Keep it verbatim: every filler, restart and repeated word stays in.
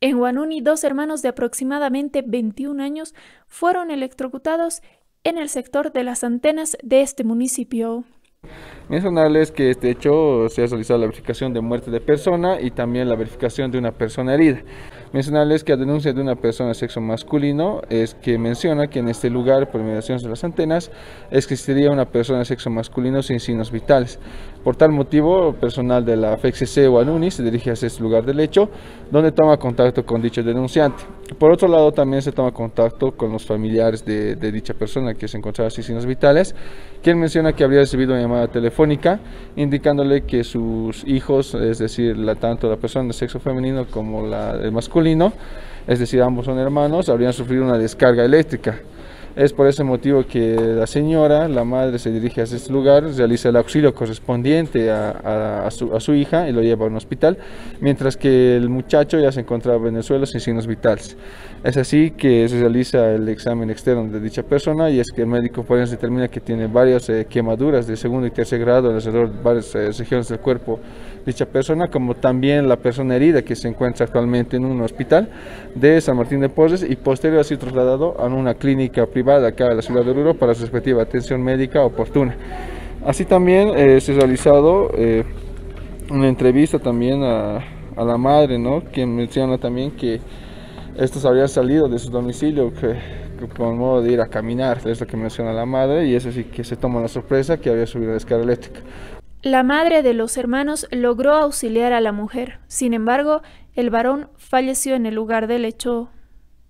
En Huanuni, dos hermanos de aproximadamente veintiún años fueron electrocutados en el sector de las antenas de este municipio. Mencionarles que este hecho se ha realizado la verificación de muerte de persona y también la verificación de una persona herida. Mencionarles que a denuncia de una persona de sexo masculino es que menciona que en este lugar, por mediación de las antenas, existiría una persona de sexo masculino sin signos vitales. Por tal motivo, personal de la F E C C Huanuni se dirige hacia este lugar del hecho, donde toma contacto con dicho denunciante. Por otro lado, también se toma contacto con los familiares de, de dicha persona que se encontraba sin signos vitales, quien menciona que habría recibido una llamada telefónica indicándole que sus hijos, es decir, la, tanto la persona de sexo femenino como la del masculino, es decir, ambos son hermanos, habrían sufrido una descarga eléctrica. Es por ese motivo que la señora, la madre, se dirige hacia este lugar, realiza el auxilio correspondiente a, a, a, su, a su hija y lo lleva a un hospital, mientras que el muchacho ya se encontraba en el suelo sin signos vitales. Es así que se realiza el examen externo de dicha persona y es que el médico forense determina que tiene varias eh, quemaduras de segundo y tercer grado alrededor de varias eh, regiones del cuerpo dicha persona, como también la persona herida que se encuentra actualmente en un hospital de San Martín de Porres y posterior ha sido trasladado a una clínica privada acá en la ciudad de Oruro para su respectiva atención médica oportuna. Así también eh, se ha realizado eh, una entrevista también a, a la madre, ¿no?, quien menciona también que estos habrían salido de su domicilio que, que con modo de ir a caminar, es lo que menciona la madre, y es así que se toma la sorpresa que había subido la descarga eléctrica. La madre de los hermanos logró auxiliar a la mujer. Sin embargo, el varón falleció en el lugar del hecho.